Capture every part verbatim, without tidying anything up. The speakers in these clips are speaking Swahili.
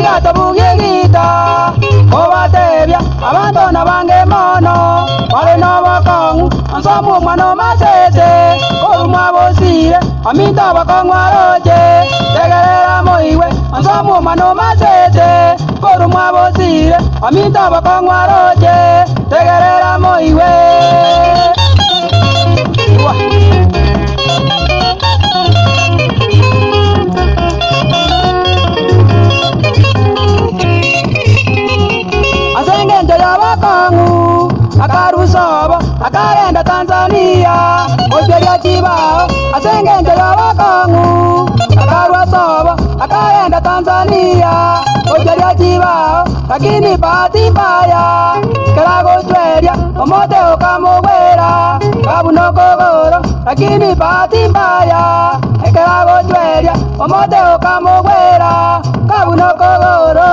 Obiato bugigita obatebya abantu nabange mono bale nobokongu ansomu mwana masese orumwa bosire aminta bakongwa roje tegerera moiwe ansomu mwana masese orumwa bosire aminta bakongwa roje tegerera moiwe Asengente yabakongu akarusobo akagenda Tanzania ojeria chibao asengente yabakongu akarusobo akagenda Tanzania ojeria chibao lakini bahati mbaya kerago tweria omote okamubwera kabuno kogoro lakini bahati mbaya kerago tweria omote okamubwera kabuno kogoro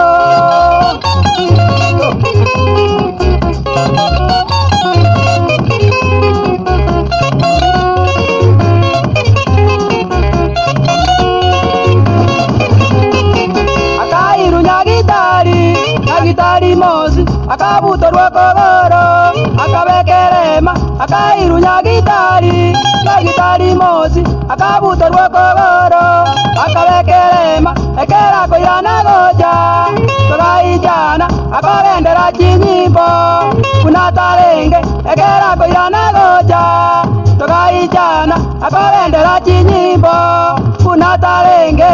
Akairu nyagitari nyagitari mosi akabuto rwakogoro akabekerema akairu nyagitari nyagitari mosi akabuto rwakogoro akabekerema ekera koyana goja togaijana akabendera chinyimbo kuna tarenge ekera koyana goja togaijana akabendera chinyimbo kuna tarenge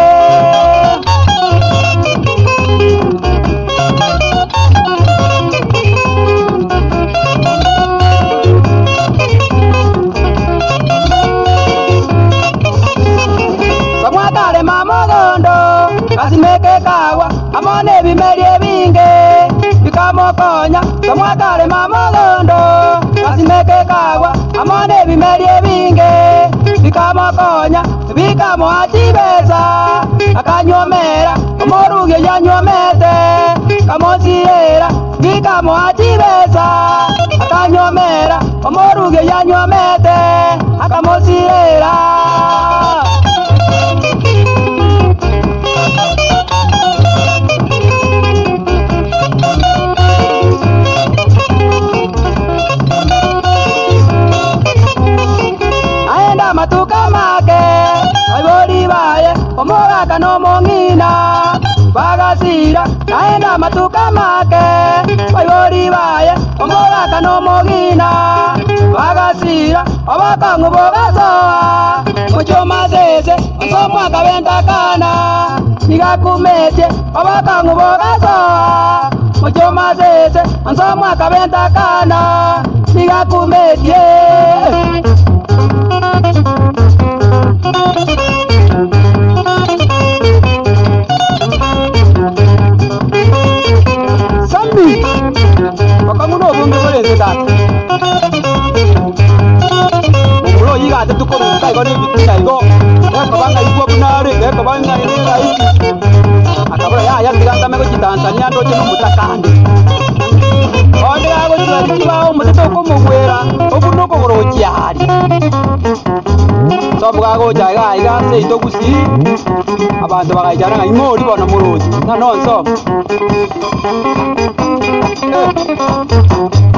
Samwakare mamogondo kasimeke kawa amone bimerie binge bikamokonya Samwakare mamogondo kasimeke kawa amone bimerie binge bikamokonya bikamo atibeza akanyomera omoruge yanyomete kamosirera bikamo atibeza akanyomera omoruge yanyomete akamosirera Aenda matuka make aibori baye omoga no mongina bagasira aenda matuka make aibori baye omoga no mongina bagasira abakangu bogasoa muchoma sese nsomwa kabenda kana nigakumetie abakangu bogasoa muchoma sese nsomwa kabenda kana nigakumetie Sambi bakamuno bunge boleze data mulo yiga tetuko kai gone bitina igo eko banga igwa bunare eko banga inera iki akabura ya ya tiganda mego Tanzania ndoje no mutakande ode yago twakibaho mutete ko mugwera obuno ko goroji hari sobwa go jaga iga se itogusi abantu bagajana nka imori bona murozi na nonso eh